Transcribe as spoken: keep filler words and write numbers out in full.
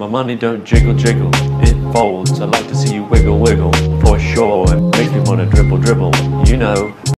My money don't jiggle jiggle, it folds. I like to see you wiggle wiggle, for sure. It makes me wanna dribble dribble, you know.